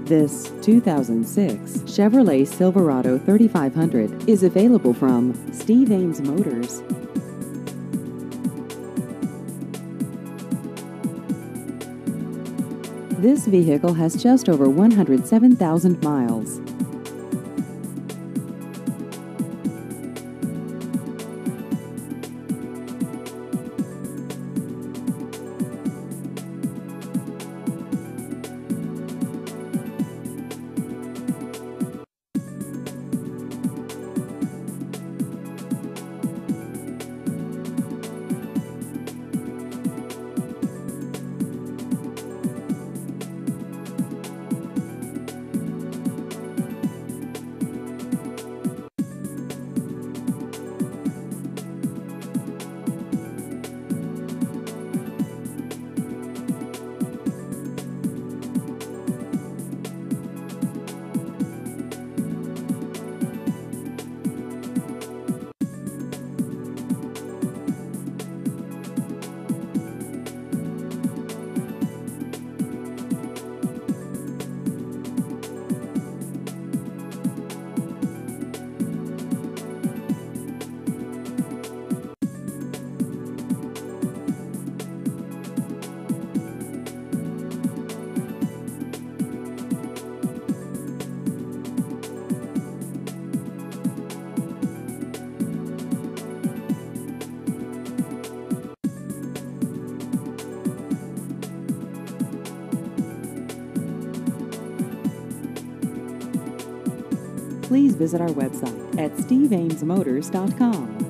This 2006 Chevrolet Silverado 3500 is available from Steve Ames Motors. This vehicle has just over 107,000 miles. Please visit our website at steveamesmotors.com.